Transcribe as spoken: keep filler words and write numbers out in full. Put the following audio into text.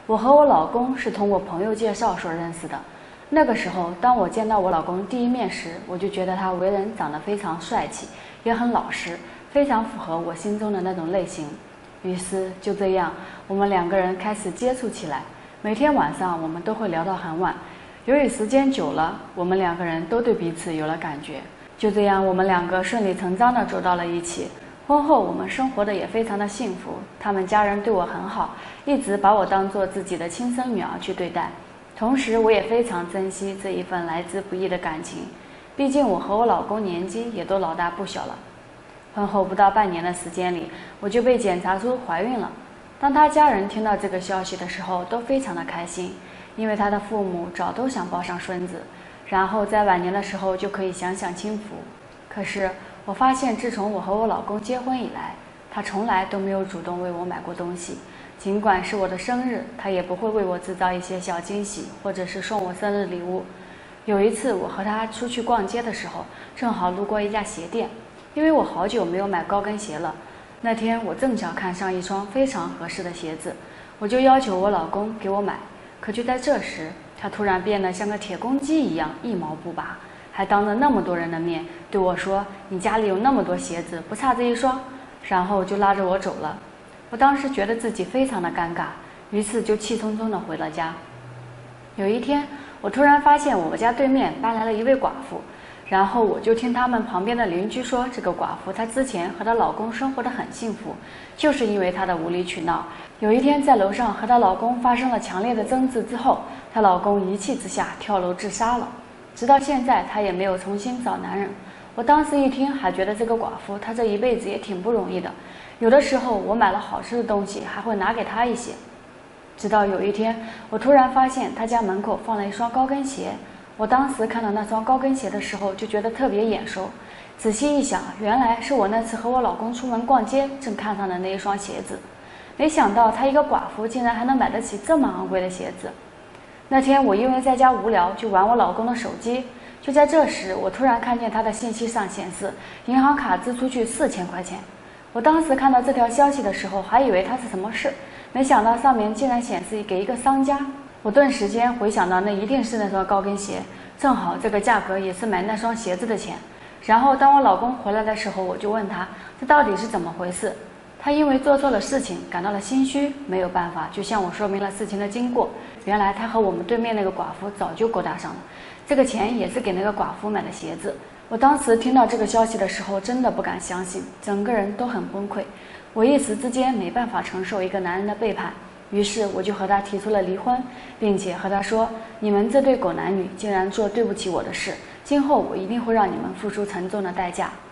我和我老公是通过朋友介绍所认识的。那个时候，当我见到我老公第一面时，我就觉得他为人长得非常帅气，也很老实，非常符合我心中的那种类型。于是就这样，我们两个人开始接触起来。每天晚上我们都会聊到很晚。由于时间久了，我们两个人都对彼此有了感觉。就这样，我们两个顺理成章地走到了一起。婚后我们生活的也非常的幸福，他们家人对我很好，一直把我当作自己的亲生女儿去对待。同时我也非常珍惜这一份来之不易的感情，毕竟我和我老公年纪也都老大不小了。婚后不到半年的时间里，我就被检查出怀孕了。当他家人听到这个消息的时候，都非常的开心，因为他的父母早都想抱上孙子，然后在晚年的时候就可以享享清福。可是我发现，自从我和我老公结婚以来，他从来都没有主动为我买过东西。尽管是我的生日，他也不会为我制造一些小惊喜，或者是送我生日礼物。有一次我和他出去逛街的时候，正好路过一家鞋店，因为我好久没有买高跟鞋了。那天我正巧看上一双非常合适的鞋子，我就要求我老公给我买。可就在这时，他突然变得像个铁公鸡一样一毛不拔，还当着那么多人的面对我说：“你家里有那么多鞋子，不差这一双？”然后就拉着我走了。我当时觉得自己非常的尴尬，于是就气冲冲地回了家。有一天，我突然发现我们家对面搬来了一位寡妇，然后我就听他们旁边的邻居说，这个寡妇她之前和她老公生活得很幸福，就是因为她的无理取闹。有一天在楼上和她老公发生了强烈的争执之后，她老公一气之下跳楼自杀了。直到现在，她也没有重新找男人。我当时一听，还觉得这个寡妇她这一辈子也挺不容易的。有的时候我买了好吃的东西，还会拿给她一些。直到有一天，我突然发现她家门口放了一双高跟鞋。我当时看到那双高跟鞋的时候，就觉得特别眼熟。仔细一想，原来是我那次和我老公出门逛街正看上的那一双鞋子。没想到她一个寡妇竟然还能买得起这么昂贵的鞋子。那天我因为在家无聊，就玩我老公的手机。就在这时，我突然看见他的信息上显示银行卡支出去四千块钱。我当时看到这条消息的时候，还以为他是什么事，没想到上面竟然显示给一个商家。我顿时间回想到那一定是那双高跟鞋，正好这个价格也是买那双鞋子的钱。然后当我老公回来的时候，我就问他这到底是怎么回事。他因为做错了事情感到了心虚，没有办法，就向我说明了事情的经过。原来他和我们对面那个寡妇早就勾搭上了，这个钱也是给那个寡妇买的鞋子。我当时听到这个消息的时候，真的不敢相信，整个人都很崩溃。我一时之间没办法承受一个男人的背叛，于是我就和他提出了离婚，并且和他说：“你们这对狗男女竟然做对不起我的事，今后我一定会让你们付出沉重的代价。”